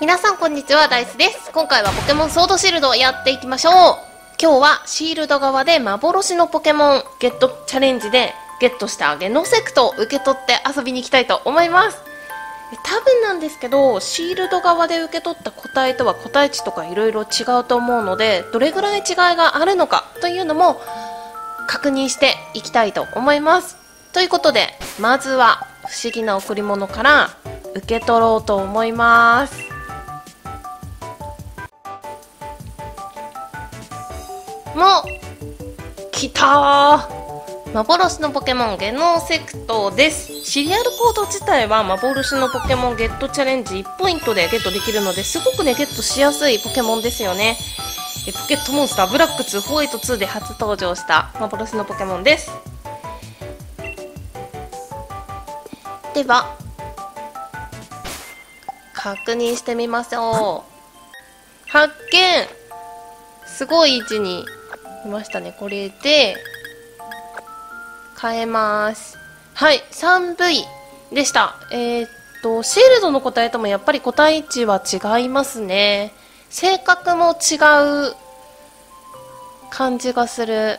皆さんこんにちは、ダイスです。今回はポケモンソードシールドをやっていきましょう。今日はシールド側で幻のポケモンゲットチャレンジでゲットしたゲノセクトを受け取って遊びに行きたいと思います。多分なんですけど、シールド側で受け取った個体とは個体値とかいろいろ違うと思うので、どれぐらい違いがあるのかというのも確認していきたいと思います。ということで、まずは不思議な贈り物から受け取ろうと思います。もう来たー。幻のポケモンゲノセクトです。シリアルコード自体は幻のポケモンゲットチャレンジ1ポイントでゲットできるので、すごくねゲットしやすいポケモンですよね。ポケットモンスターブラック2ホワイト2で初登場した幻のポケモンです。では確認してみましょう。発見。すごい位置にいましたね。これで変えます。はい、3V でした。シールドの個体ともやっぱり個体値は違いますね。性格も違う感じがする。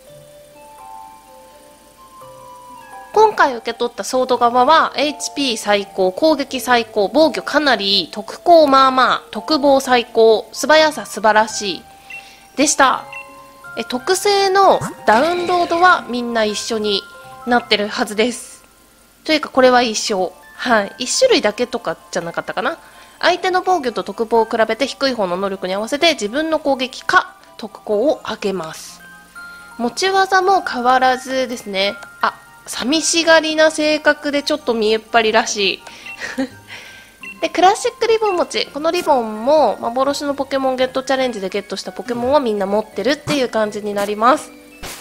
今回受け取ったソード側は HP 最高、攻撃最高、防御かなりいい、特攻まあまあ、特防最高、素早さ素晴らしいでした。特性のダウンロードはみんな一緒になってるはずです。というかこれは一緒。はい。1種類だけとかじゃなかったかな。相手の防御と特防を比べて低い方の能力に合わせて自分の攻撃か特攻を上げます。持ち技も変わらずですね。あ、寂しがりな性格でちょっと見えっ張りらしい。で、クラシックリボン持ち。このリボンも幻のポケモンゲットチャレンジでゲットしたポケモンはみんな持ってるっていう感じになります。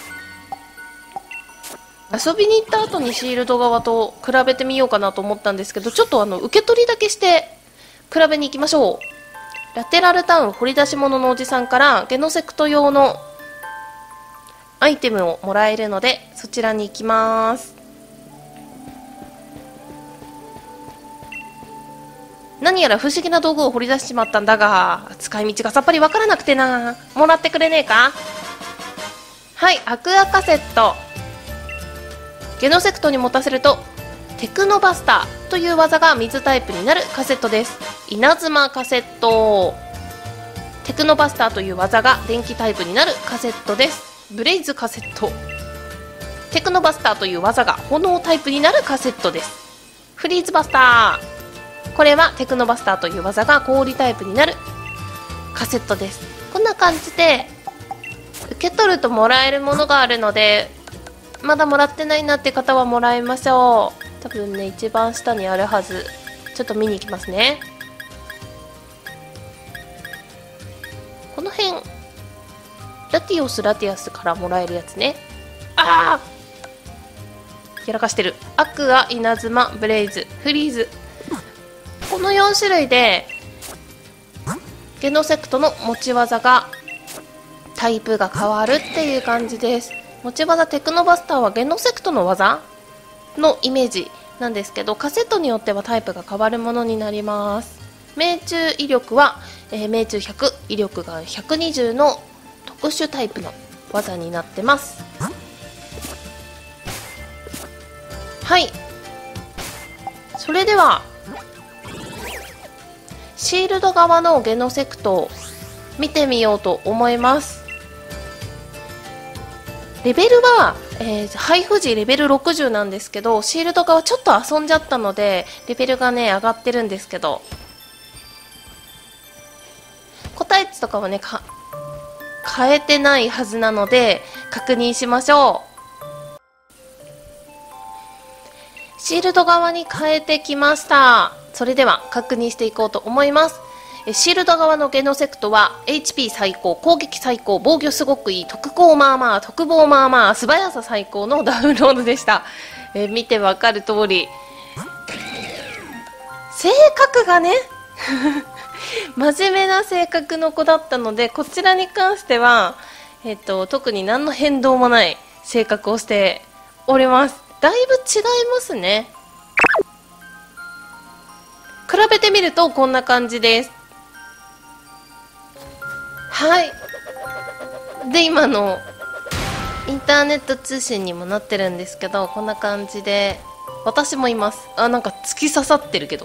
遊びに行った後にシールド側と比べてみようかなと思ったんですけど、ちょっと受け取りだけして比べに行きましょう。ラテラルタウン掘り出し物のおじさんからゲノセクト用のアイテムをもらえるので、そちらに行きます。何やら不思議な道具を掘り出しちまったんだが、使い道がさっぱりわからなくてな。もらってくれねえか。はい、アクアカセット。ゲノセクトに持たせるとテクノバスターという技が水タイプになるカセットです。稲妻カセット。テクノバスターという技が電気タイプになるカセットです。ブレイズカセット。テクノバスターという技が炎タイプになるカセットです。フリーズバスター。これはテクノバスターという技が氷タイプになるカセットです。こんな感じで受け取るともらえるものがあるので、まだもらってないなって方はもらいましょう。多分ね、一番下にあるはず。ちょっと見に行きますね。この辺ラティオス・ラティアスからもらえるやつね。あーやらかしてる。アクア、稲妻、ブレイズ、フリーズ。この4種類でゲノセクトの持ち技がタイプが変わるっていう感じです。持ち技テクノバスターはゲノセクトの技のイメージなんですけど、カセットによってはタイプが変わるものになります。命中威力は、命中100、威力が120の特殊タイプの技になってます。はい、それではシールド側のゲノセクトを見てみようと思います。レベルは、配布時レベル60なんですけど、シールド側ちょっと遊んじゃったのでレベルがね上がってるんですけど、個体値とかはね変えてないはずなので確認しましょう。シールド側に変えてきました。それでは確認していこうと思います。シールド側のゲノセクトは HP 最高、攻撃最高、防御すごくいい、特攻まあまあ、特防まあまあ、素早さ最高のダウンロードでした。見てわかる通り性格がね真面目な性格の子だったので、こちらに関しては、特に何の変動もない性格をしております。だいぶ違いますね。 比べてみるとこんな感じです。はい。で、今のインターネット通信にもなってるんですけど、こんな感じで私もいます。あ、なんか突き刺さってるけど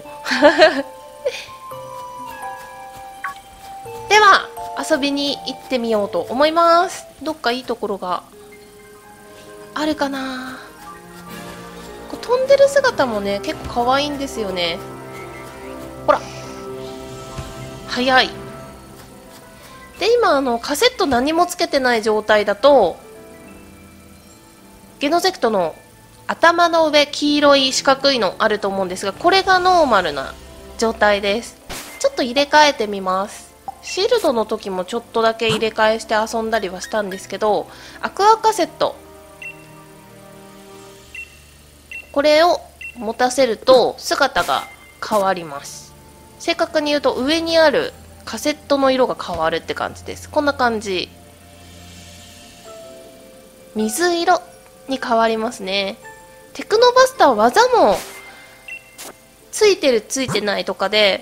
では遊びに行ってみようと思います。どっかいいところがあるかな。こう飛んでる姿もね結構可愛いんですよね。ほら早い。で、今カセット何もつけてない状態だとゲノゼクトの頭の上黄色い四角いのあると思うんですが、これがノーマルな状態です。ちょっと入れ替えてみます。シールドの時もちょっとだけ入れ替えして遊んだりはしたんですけど、アクアカセットこれを持たせると姿が変わります。正確に言うと上にあるカセットの色が変わるって感じです。こんな感じ。水色に変わりますね。テクノバスター技もついてるついてないとかで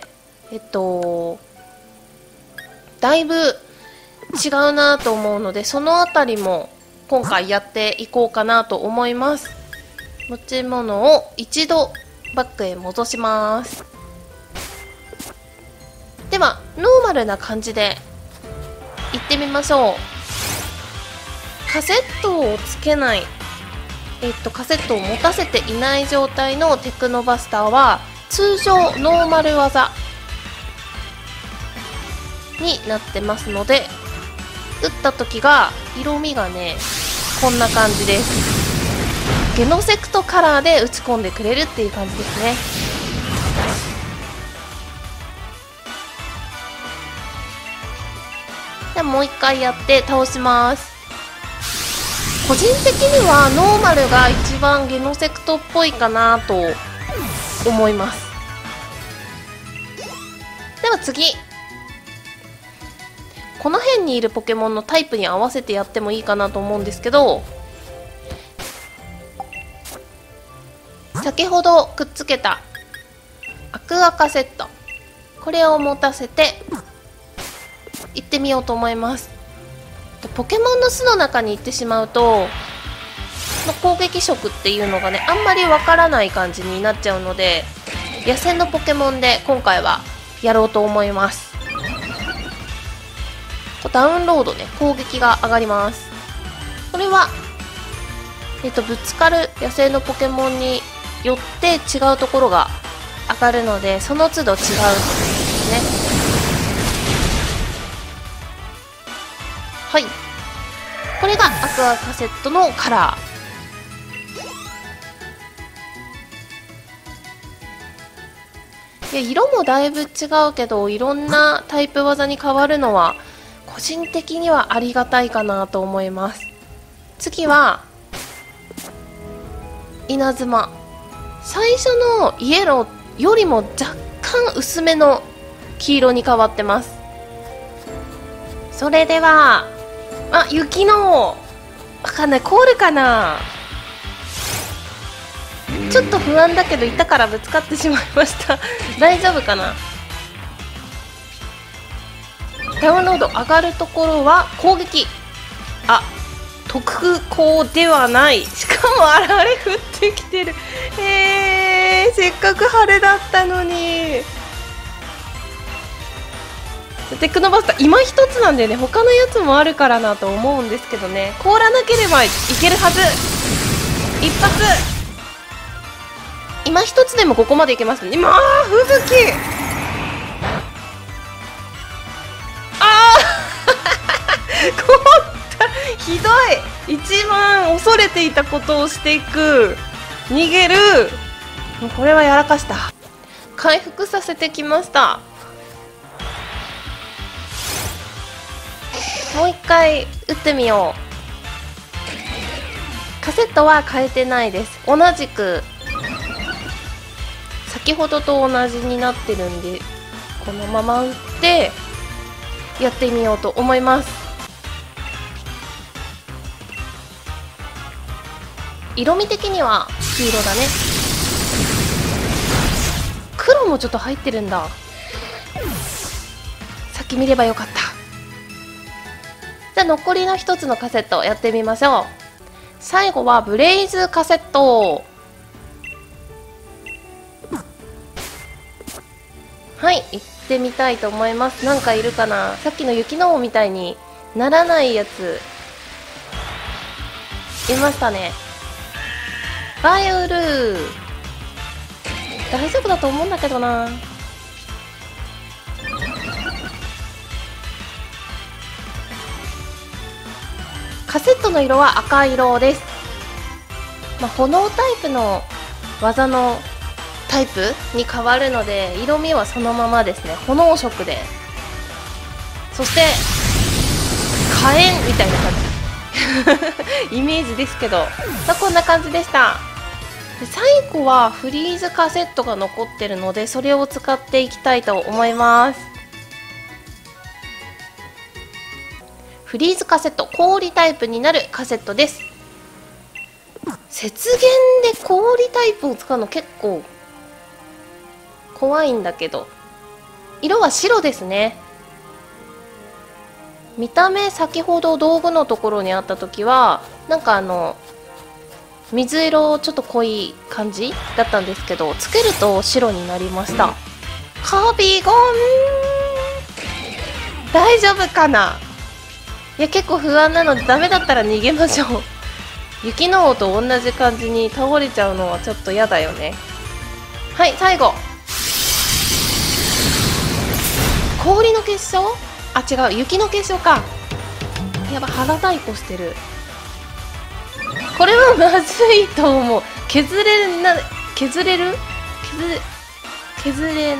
だいぶ違うなと思うので、そのあたりも今回やっていこうかなと思います。持ち物を一度バッグへ戻します。ではノーマルな感じでいってみましょう。カセットをつけない、カセットを持たせていない状態のテクノバスターは通常ノーマル技になってますので、打った時が色味がねこんな感じです。ゲノセクトカラーで打ち込んでくれるっていう感じですね。ではもう一回やって倒します。個人的にはノーマルが一番ゲノセクトっぽいかなと思います。では次、この辺にいるポケモンのタイプに合わせてやってもいいかなと思うんですけど、先ほどくっつけたアクアカセット、これを持たせて行ってみようと思います。ポケモンの巣の中に行ってしまうと攻撃色っていうのがねあんまりわからない感じになっちゃうので、野生のポケモンで今回はやろうと思います。ダウンロードね、攻撃が上がります。これはぶつかる野生のポケモンによって違うところが上がるので、その都度違うんですね。はい、これがアクアカセットのカラー。いや、色もだいぶ違うけど、いろんなタイプ技に変わるのは個人的にはありがたいかなと思います。次は稲妻。最初のイエローよりも若干薄めの黄色に変わってます。それでは雪のわかんない、凍るかな。ちょっと不安だけど板からぶつかってしまいました大丈夫かな。ダウンロード上がるところは攻撃、特攻ではない。しかもあられ降ってきてる。せっかく晴れだったのに。テクノバスター今一つなんでね、他のやつもあるからなと思うんですけどね、凍らなければいけるはず。一発今一つでもここまでいけますね。吹雪凍ったひどい。一番恐れていたことをしていく。逃げる。もうこれはやらかした。回復させてきました。もう一回打ってみよう。カセットは変えてないです。同じく先ほどと同じになってるんで、このまま打ってやってみようと思います。色味的には黄色だね。黒ルもちょっと入ってるんだ。さっき見ればよかった。じゃあ残りの1つのカセットやってみましょう。最後はブレイズカセット。はい、行ってみたいと思います。なんかいるかな。さっきの雪の王みたいにならないやついましたね。バイウルー大丈夫だと思うんだけどな。カセットの色は赤色です。炎タイプの技のタイプに変わるので、色味はそのままですね。炎色で、そして火炎みたいな感じイメージですけど、こんな感じでした。で最後はフリーズカセットが残ってるので、それを使っていきたいと思います。フリーズカセット、氷タイプになるカセットです。雪原で氷タイプを使うの結構怖いんだけど、色は白ですね。見た目、先ほど道具のところにあった時はなんか水色ちょっと濃い感じだったんですけど、つけると白になりました。カビゴン大丈夫かな。いや結構不安なので、ダメだったら逃げましょう雪の王と同じ感じに倒れちゃうのはちょっと嫌だよね。はい、最後氷の結晶、あ違う、雪の結晶か。やば、腹太鼓してる。これはまずいと思う。削れるな、削れる削れないような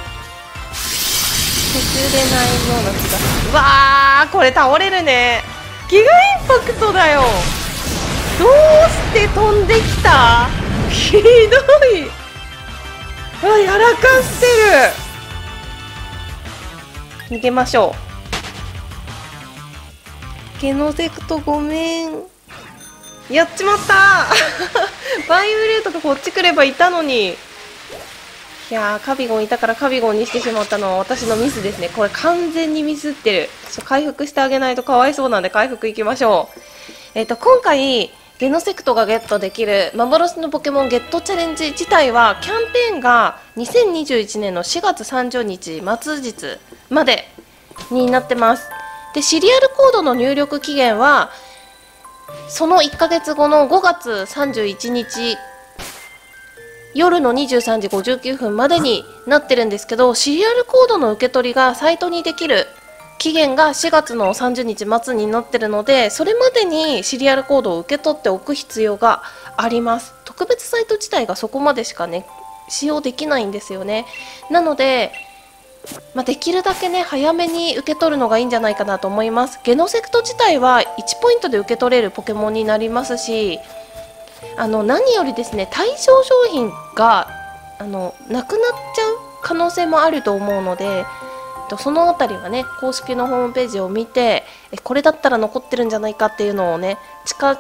気がする。わー、これ倒れるね。ギガインパクトだよ。どうして飛んできた。ひどい。やらかしてる。逃げましょう。ゲノセクトごめん。やっちまったバイオレートがこっち来ればいたのに。いやー、カビゴンいたからカビゴンにしてしまったのは私のミスですね。これ完全にミスってる。回復してあげないとかわいそうなんで、回復いきましょう。今回ゲノセクトがゲットできる幻のポケモンゲットチャレンジ自体は、キャンペーンが2021年の4月30日末日までになってます。でシリアルコードの入力期限はその1ヶ月後の5月31日夜の23時59分までになってるんですけど、シリアルコードの受け取りがサイトにできる期限が4月の30日末になってるので、それまでにシリアルコードを受け取っておく必要があります。特別サイト自体がそこまでしかね使用できないんですよね。なので、できるだけね早めに受け取るのがいいんじゃないかなと思います。ゲノセクト自体は1ポイントで受け取れるポケモンになりますし、何よりですね、対象商品がなくなっちゃう可能性もあると思うので、そのあたりはね公式のホームページを見て、これだったら残ってるんじゃないかっていうのをね、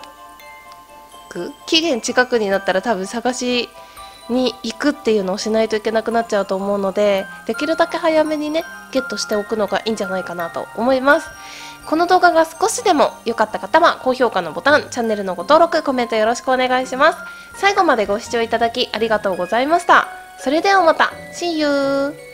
期限近くになったら多分探しに行くっていうのをしないといけなくなっちゃうと思うので、できるだけ早めにねゲットしておくのがいいんじゃないかなと思います。この動画が少しでも良かった方は高評価のボタン、チャンネルのご登録、コメントよろしくお願いします。最後までご視聴いただきありがとうございました。それではまた See you!